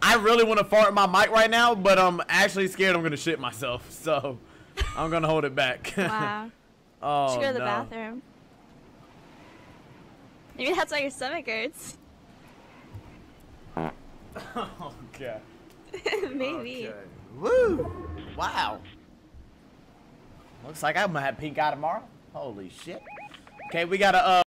I really want to fart in my mic right now, but I'm actually scared I'm gonna shit myself, so I'm gonna hold it back. Wow. Oh, should go to the no. bathroom. Maybe that's why your stomach hurts. Okay. Maybe. Okay. Woo! Wow. Looks like I'm gonna have pink eye tomorrow. Holy shit. Okay, we gotta